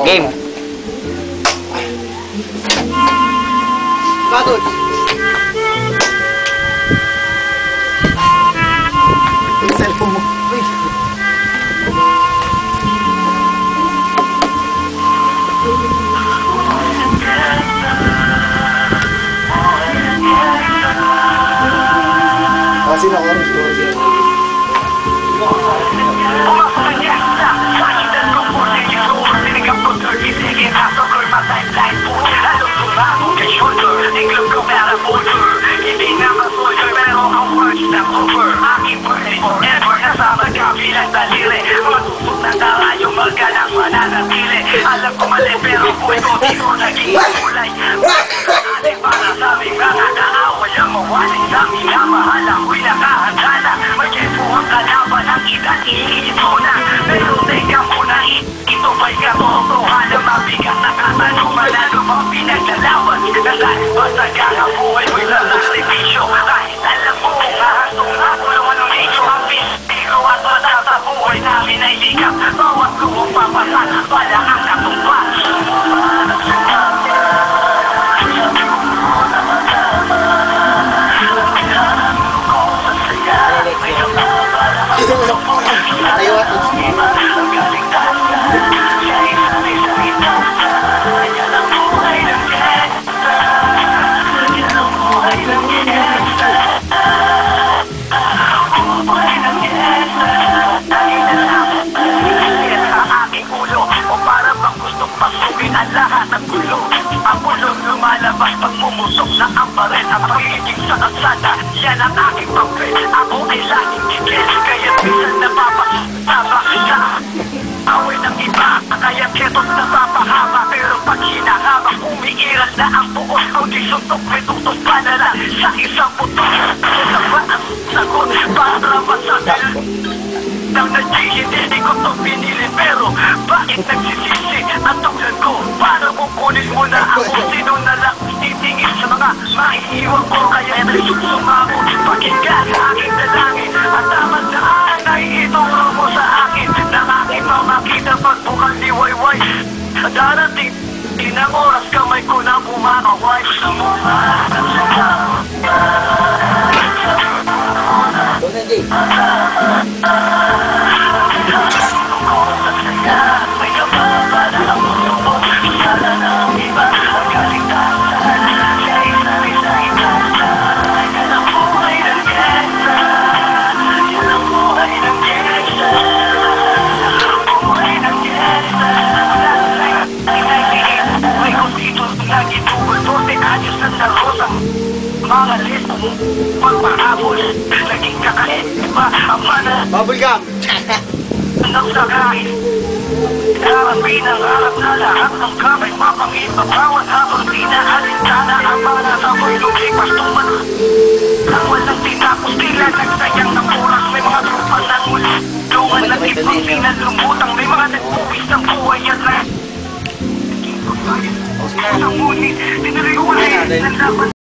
Game. Bagot. Yung cellphone mo. Uy. Sino orange ko? Alam ko mali pero puwede dito naging kulay. Ate para sa aming mga kaaway ang mawaling sa aming mahal ako'y nakahanda na. Mag-epo ang kalaban ng ilan iito na. Pero teka muna ito ba'y katotohanan? Mabigat na katanong manalo pang pinaglalaban. Nasaan ba sa kakabuhay mo'y lalakripisyo? Kahit alam mo kahasong nakulungan ng nicho ang piniro at wala sa buhay namin ay likap. Bawat luwang papasan wala ang katumbas. Ang lahat ng gulo, ang bulong lumalabas pag mumutok na ang baril. Ang pagiging sa kalsada, yan ang aking papel. Ako ay laging tigil, kaya minsan napapasabak sa away ng iba. Kaya ketot napapahaba, pero pag hinahabak umiiral na ang buos. Kung di suntok, may tutos pa na lang sa isang putok. Ito ba ang sagot para masabil? Nang hindi ko ito pinili, pero bakit nagsisisi ang tunglan ko? Para kukunin mo na ako, sino na lang titingin sa mga maiiwan ko? Kaya nagsusumamo, pakinggan sa aking dalangin. At tamang daan ay ituro mo sa akin na aking mamakita pagbukal ni Wayway. Darating din ang oras, kamay ko na bumakaway. Gusto mo ba? Mga listo mo, pagpahabol, naging kakaiba ang mana. Bubblegum! Ang sakain, darang pinangarap na lahat ng kamay mapangit. Bawat habang pinaalintana ang mana sa ko'y lumipas tuman. Ang walang tinapos, tila nagsayang ng oras. May mga trupa ng muli, lungan na tipang pinalumutang. May mga nagpuwis ng buhay at na. Ngunit, tinuriwalay ng laban.